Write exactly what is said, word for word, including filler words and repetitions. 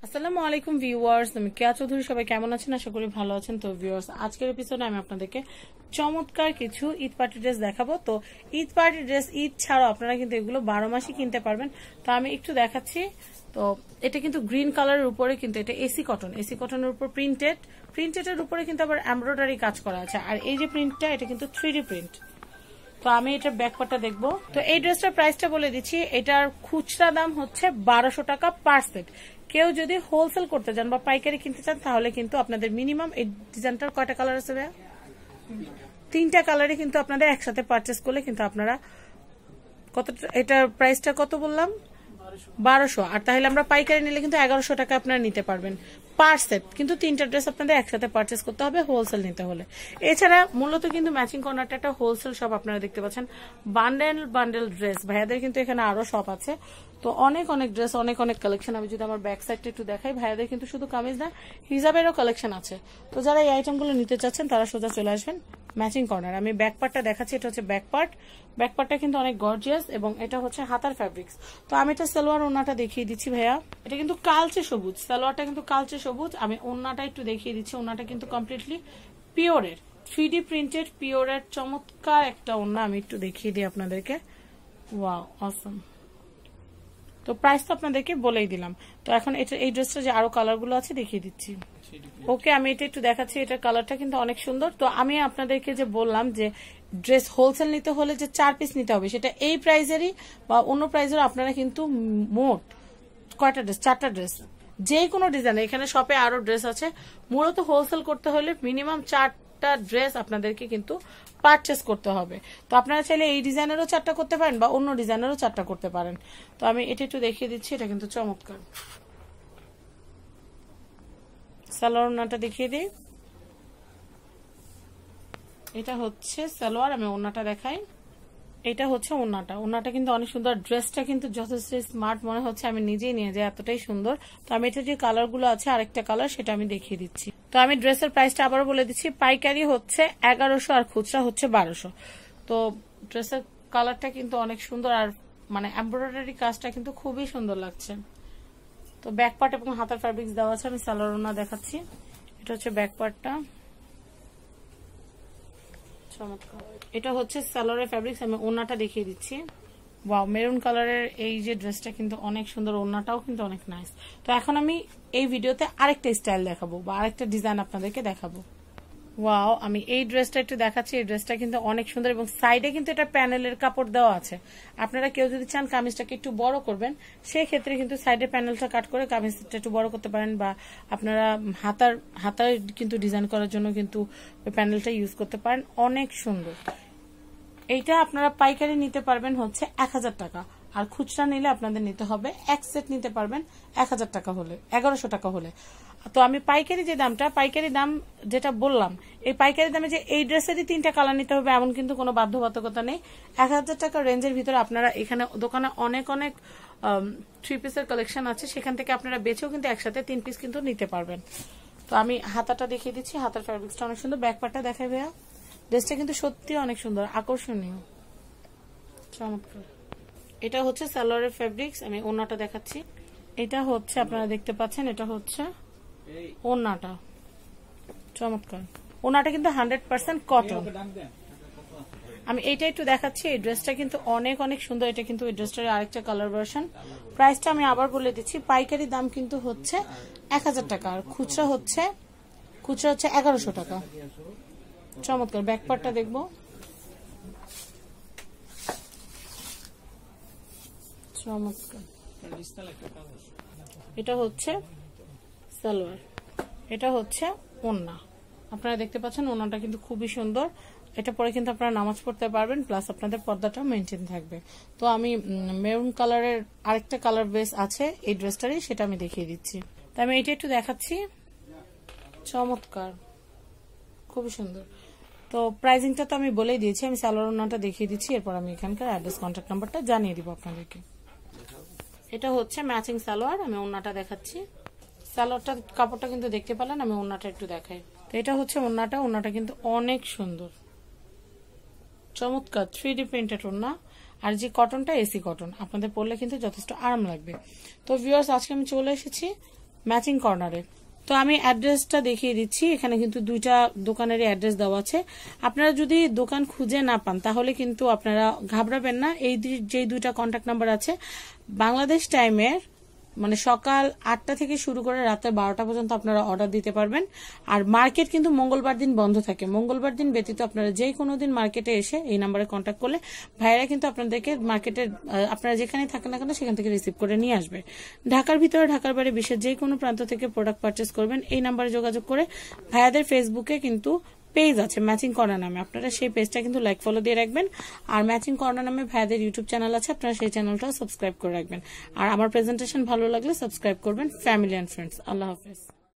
আসসালামু আলাইকুম ভিউয়ার্স, আমি কেয়া চৌধুরী। সবাই কেমন আছেন? আশা করি ভালো আছেন। তো ভিউয়ার্স, আজকের এপিসোডে আমি আপনাদেরকে চমৎকার কিছু ঈদ পার্টি ড্রেস দেখাবো। তো ঈদ পার্টি ড্রেস ঈদ ছাড়াও আপনারা কিন্তু এগুলো বারো মাসই কিনতে পারবেন। তো আমি একটু দেখাচ্ছি। তো এটা কিন্তু গ্রিন কালারের উপরে, কিন্তু এটা এসি কটন, এসি কটনের উপর প্রিন্টেড, প্রিন্টেডের উপরে কিন্তু আবার এমব্রয়ডারি কাজ করা আছে। আর এই যে প্রিন্টটা, এটা কিন্তু থ্রি ডি প্রিন্ট। তো আমি এটার ব্যাকপার্টটা দেখবো। তো এই ড্রেসটার প্রাইসটা বলে দিচ্ছি। এটার খুচরা দাম হচ্ছে বারোশো টাকা পার সেট। কেউ যদি হোলসেল করতে চান বা পাইকারি কিনতে চান তাহলে কিন্তু আপনাদের মিনিমাম এই ডিজাইনটার কয়টা কালার আছে ভাইয়া? তিনটা কালারই কিন্তু আপনাদের একসাথে পারচেস করলে কিন্তু আপনারা কত, এটার প্রাইসটা কত বললাম? বারোশো। আর তাহলে আমরা পাইকারি নিলে কিন্তু এগারোশো টাকা আপনারা নিতে পারবেন পার সেট। কিন্তু তিনটা ড্রেস আপনাদের একসাথে পারচেস করতে হবে হোলসেল নিতে হলে। এছাড়া মূলত কিন্তু ম্যাচিং কর্নারটা একটা হোলসেল শপ, আপনারা দেখতে পাচ্ছেন বান্ডেল বান্ডেল ড্রেস। ভাইয়াদের কিন্তু এখানে আরো শপ আছে। তো অনেক অনেক ড্রেস, অনেক অনেক কালেকশন। আমি যদি আমার ব্যাক সাইডটা একটু দেখাই, ভাইয়াদের কিন্তু শুধু কামিজ না, হিজাবেরও কালেকশন আছে। তো যারা এই আইটেমগুলো নিতে চাচ্ছেন তারা সোজা চলে আসবেন ম্যাচিং কর্নার। আমি ব্যাক পার্টটা দেখাচ্ছি। এটা হচ্ছে ব্যাক পার্ট। ব্যাক পার্টটা কিন্তু অনেক গর্জিয়াস এবং এটা হচ্ছে হাতার ফ্যাব্রিক্স। তো আমি এটা সালোয়ার ওন্নাটা দেখিয়ে দিচ্ছি ভাইয়া। এটা কিন্তু কালচে সবুজ, সালোয়ারটা কিন্তু কালচে সবুজ। আমি ওন্নাটা একটু দেখিয়ে দিচ্ছি। ওন্নাটা কিন্তু কমপ্লিটলি পিওরের, থ্রি ডি প্রিন্টেড পিওরের চমৎকার একটা ওন্না। আমি একটু দেখিয়ে দিই আপনাদেরকে। Wow, awesome. তো প্রাইস তো আপনাদেরকে বলেই দিলাম। তো এখন এটা, এই ড্রেসটা যে আরো কালার গুলো আছে দেখিয়ে দিচ্ছি। ওকে, আমি এটা একটু দেখাচ্ছি। এটার কালারটা কিন্তু অনেক সুন্দর। তো আমি আপনাদেরকে যে বললাম যে ড্রেস হোলসেল নিতে হলে যে চার পিস নিতে হবে, সেটা এই প্রাইজেরই বা অন্য প্রাইজের আপনারা কিন্তু মোট কয়টা ড্রেস? চারটা ড্রেস, যে কোনো ডিজাইন। এখানে শপে আরো ড্রেস আছে। মূলত হোলসেল করতে হলে মিনিমাম চারটা ড্রেস আপনাদেরকে কিন্তু পারচেস করতে হবে। তো আপনারা চাইলে এই ডিজাইনেরও চারটা করতে পারেন বা অন্য ডিজাইনেরও চারটা করতে পারেন। তো আমি এটা একটু দেখিয়ে দিচ্ছি। এটা কিন্তু চমৎকার। সালোয়ার ওন্নাটা দেখিয়ে দিই। এটা হচ্ছে সালোয়ার, আমি ওন্নাটা দেখাই। এটা হচ্ছে ওন্নাটা। ওন্নাটা কিন্তু অনেক সুন্দর। ড্রেসটা কিন্তু যথেষ্ট স্মার্ট মনে হচ্ছে। আমি নিজেই নিয়ে যাই, এতটাই সুন্দর। তো আমি এটা যে কালার গুলো আছে, আরেকটা কালার সেটা আমি দেখিয়ে দিচ্ছি। তো আমি ড্রেসের প্রাইসটা আবারও বলে দিচ্ছি। পাইকারি হচ্ছে এগারোশো আর খুচরা হচ্ছে বারোশো। তো ড্রেসের কালারটা কিন্তু অনেক সুন্দর, আর মানে এমব্রয়ডারি কাজটা কিন্তু খুবই সুন্দর লাগছে। তো ব্যাক পার্ট এবং হাতার ফ্যাব্রিক্স দেওয়া আছে। আমি সালোয়ার ওন্না দেখাচ্ছি। এটা হচ্ছে ব্যাক পার্টটা, চমৎকার। এটা হচ্ছে সালোয়ারের ফ্যাব্রিক্স। আমি ওন্নাটা দেখিয়ে দিচ্ছি। ওয়াও, মেরুন কালারের এই যে ড্রেসটা কিন্তু অনেক সুন্দর। ওন্নাটাও কিন্তু অনেক নাইস। তো এখন আমি এই ভিডিওতে আরেকটা স্টাইল দেখাবো বা আরেকটা ডিজাইন আপনাদেরকে দেখাবো। ওয়াও, আমি এই ড্রেসটা একটু দেখাচ্ছি। এই ড্রেসটা কিন্তু অনেক সুন্দর এবং সাইডে কিন্তু এটা প্যানেলের কাপড় দেওয়া আছে। আপনারা কেউ যদি চান কামিজটাকে একটু বড় করবেন, সেই ক্ষেত্রে কিন্তু সাইডে প্যানেলটা কাট করে কামিজটা একটু বড় করতে পারেন, বা আপনারা হাতার হাতার কিন্তু ডিজাইন করার জন্য কিন্তু প্যানেলটা ইউজ করতে পারেন। অনেক সুন্দর। এইটা আপনারা পাইকারি নিতে পারবেন হচ্ছে এক হাজার টাকা, আর খুচরা নিলে আপনাদের নিতে হবে এক সেট নিতে পারবেন এক হাজার টাকা হলে, এগারোশো টাকা হলে। তো আমি পাইকারি যে দামটা, পাইকারি দাম যেটা বললাম, এই পাইকারি দামে যে এই ড্রেসেরই তিনটা কালার নিতে হবে এমন কিন্তু কোনো বাধ্যবাধকতা নেই। এক হাজার টাকা রেঞ্জের ভিতরে আপনারা এখানে দোকানে অনেক অনেক থ্রি পিসের কালেকশন আছে, সেখান থেকে আপনারা বেছেও কিন্তু একসাথে তিন পিস কিন্তু নিতে পারবেন। তো আমি হাতাটা দেখিয়ে দিচ্ছি। হাতার ফ্যাব্রিক্সটা অনেক সুন্দর। ব্যাক পার্টটা দেখাই ভাইয়া। ড্রেসটা কিন্তু সত্যি অনেক সুন্দর, আকর্ষণীয়, চমৎকার। এটা হচ্ছে সালোয়ারের ফেব্রিক্স। আমি ওন্নাটা দেখাচ্ছি। এটা হচ্ছে আপনারা দেখতে পাচ্ছেন, এটা হচ্ছে ওন্নাটা, চমৎকার। ওন্নাটা কিন্তু হান্ড্রেড পার্সেন্ট কটন। আমি এইটা একটু দেখাচ্ছি। এই ড্রেসটা কিন্তু অনেক অনেক সুন্দর। এটা কিন্তু এই ড্রেসটার আরেকটা কালার ভার্সন। প্রাইসটা আমি আবার বলে দিচ্ছি। পাইকারি দাম কিন্তু হচ্ছে এক হাজার টাকা, আর খুচরা হচ্ছে খুচরা হচ্ছে এগারোশো টাকা। চমৎকার। ব্যাক পার্টটা দেখবো। চমৎকার। এটা হচ্ছে সালোয়ার, এটা হচ্ছে ওন্না। আপনারা দেখতে পাচ্ছেন ওন্নাটা কিন্তু খুবই সুন্দর। এটা পরে কিন্তু আপনারা নামাজ পড়তে পারবেন, প্লাস আপনাদের পর্দাটাও মেনটেন থাকবে। তো আমি মেরুন কালারের আরেকটা কালার বেস আছে এই ড্রেসটারই, সেটা আমি দেখিয়ে দিচ্ছি। তো আমি এটা একটু দেখাচ্ছি। চমৎকার, খুবই সুন্দর। তো প্রাইসিংটা তো আমি বলেই দিয়েছি। আমি সালোয়ার ওন্নাটা দেখিয়ে দিচ্ছি, এরপর আমি এখানকার অ্যাড্রেস কন্ট্যাক্ট নাম্বারটা জানিয়ে দিব আপনাদেরকে। এটা হচ্ছে ম্যাচিং সালোয়ার। আমি ওন্নাটা দেখাচ্ছি। সালোয়ারটা কাপড়টা কিন্তু দেখতে পেলেন। আমি ওন্নাটা একটু দেখাই। তো এটা হচ্ছে ওন্নাটা। ওন্নাটা কিন্তু অনেক সুন্দর, চমৎকার, থ্রি ডি প্রিন্টেড ওন্না। আর যে কটনটা এসি কটন, আপনাদের পরলে কিন্তু যথেষ্ট আরাম লাগবে। তো ভিউয়ার্স, আজকে আমি চলে এসেছি ম্যাচিং কর্নারে। তো আমি অ্যাড্রেসটা দেখিয়ে দিচ্ছি, এখানে কিন্তু দুইটা দোকানেরই অ্যাড্রেস দেওয়া আছে। আপনারা যদি দোকান খুঁজে না পান তাহলে কিন্তু আপনারা ঘাবড়াবেন না, এই যে দুইটা কন্ট্যাক্ট নাম্বার আছে বাংলাদেশ টাইমের মানে সকাল আটটা থেকে শুরু করে রাতে বারোটা পর্যন্ত আপনারা অর্ডার দিতে পারবেন। আর মার্কেট কিন্তু মঙ্গলবার দিন বন্ধ থাকে, মঙ্গলবার দিন ব্যতীত আপনারা যে কোনো দিন মার্কেটে এসে এই নাম্বারে কন্ট্যাক্ট করলে ভাইয়েরা কিন্তু আপনাদেরকে মার্কেটের আপনারা যেখানে থাকেন না কেন সেখান থেকে রিসিভ করে নিয়ে আসবে। ঢাকার ভিতরে ঢাকার বাইরে বিশ্বের যে কোনো প্রান্ত থেকে প্রোডাক্ট পারচেস করবেন এই নাম্বারে যোগাযোগ করে। ভাইয়াদের ফেসবুকে কিন্তু পেজ আছে ম্যাচিং কর্নার নামে, আপনারা সেই পেজটা কিন্তু লাইক ফলো দিয়ে রাখবেন। আর ম্যাচিং কর্নার নামে ভাইয়াদের ইউটিউব চ্যানেল আছে, আপনারা সেই চ্যানেলটাও সাবস্ক্রাইব করে রাখবেন। আর আমার প্রেজেন্টেশন ভালো লাগলে সাবস্ক্রাইব করবেন। Family and friends. আল্লাহ হাফেজ।